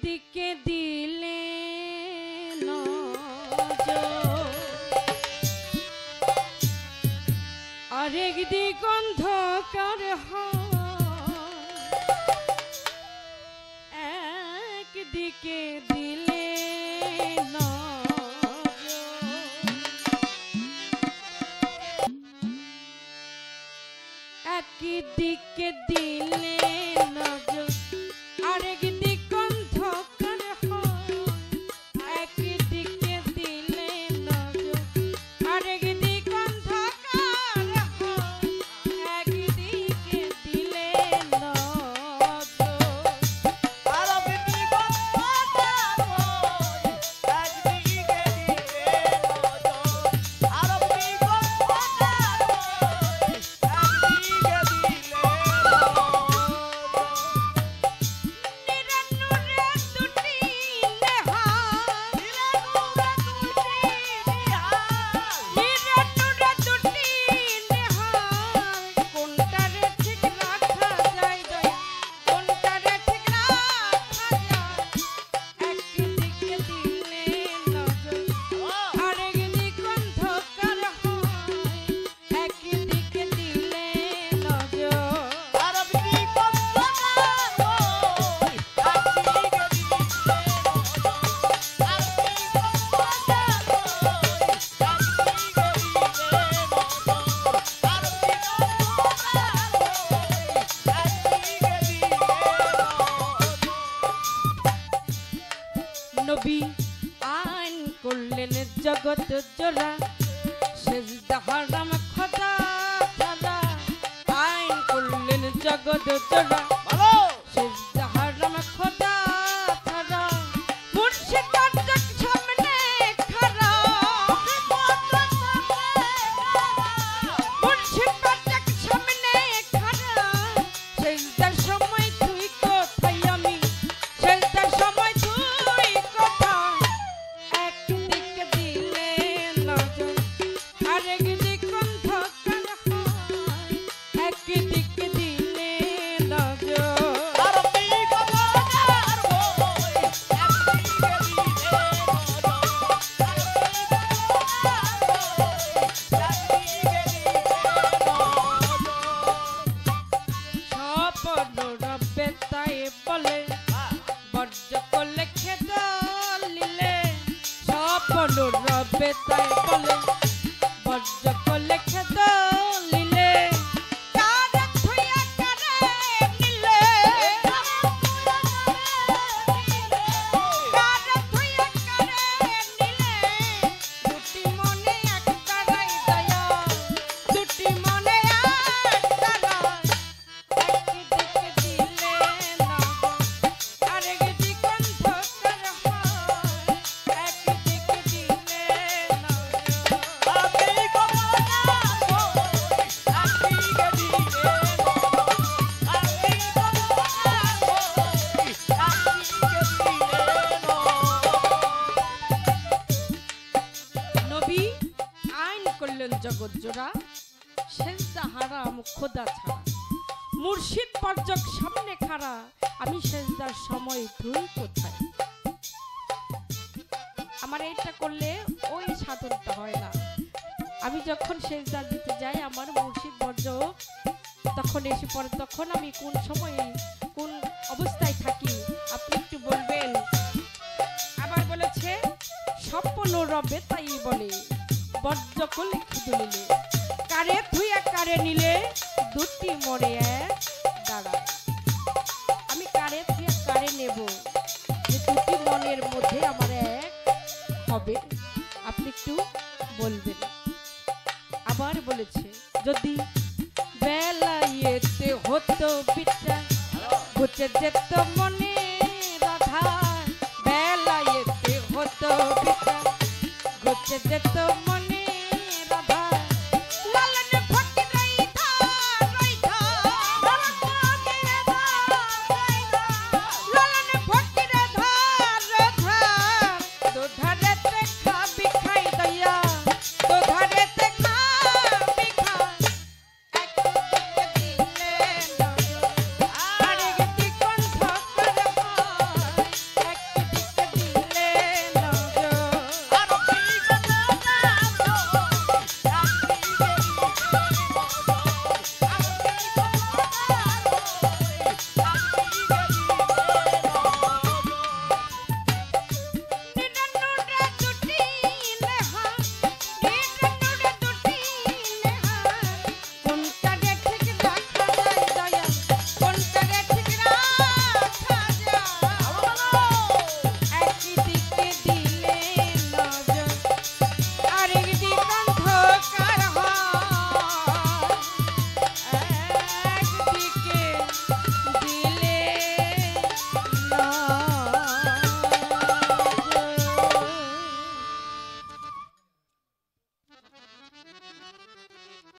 একদিকে দিলে আরেক দিক অন্ধকার একদিকে দিলে একদিকে দিলে নজর আরেক দিক অন্ধকার একদিকে দিলে নজর আরেক দিক অন্ধকার একদিকে দিলে নজর আরেক দিক অন্ধকার একদিকে দিলে নজর আরেক দিক অন্ধকার একদিকে নবী আইন করলেন জগৎ জোড়া সেজদা হারাম খোদা ছাড়া আইন করলেন জগৎ জোড়া ভালো সেজদা হারাম খোদা ছাড়া মুর্শিদ পাঠক সামনে খাড়া মুর্শিদ পাঠক সামনে খাড়া সেজদার সময় তুই কোথায় আমি সেজদার সময় তুই কোথায় একদিকে দিলে নজর আরেক দিক অন্ধকার হয় একদিকে দিলে নজর আরেক দিক অন্ধকার একদিকে দিলে স্বপ্ন রবে তাই বলে বর্জ্য করলে খেদা লিলে স্বপ্ন রবে তাই বলে বর্জ্য করলে খেদা লিলে কারে থুইয়া কারে নিলে কারে থুইয়া কারে নিলে দুটি মনে একটারাই দয়া দুটি মনে একটারাই একদিকে দিলে নজর আরেক দিক অন্ধকার হয় একদিকে দিলে নজর নবী আইন করলেন জগৎ জোড়া সেজদা হারাম খোদা ছাড়া মুর্শিদ পাঠক সামনে খাড়া আমি সেজদার সময় তুই কোথায় আমার এটা করলে ওই সাধনটা হয় না আমি যখন সেজদা দিতে যাই আমার মুর্শিদ বর্জ তখন এসে পড়ে তখন আমি কোন সময়ে কোন অবস্থায় থাকি আপনি একটু বলবেন আবার বলেছে স্বপ্ন রবে তাই বলে বর্জ্য করলে খুদু নিলে কারে থুইয়া কারে নিলে দুটি মরে এক দাঁড়ায় আমি কারে থুইয়া কারে নেব যে দুটি মনের মধ্যে আমার এক হবে আপনি একটু বলবেন আবার বলেছে যদি বেলায়েতে হতো বিটা ঘুচে যেত মনে রাধা বেলায়েতে হতো বিটা ঘুচে যেত মনে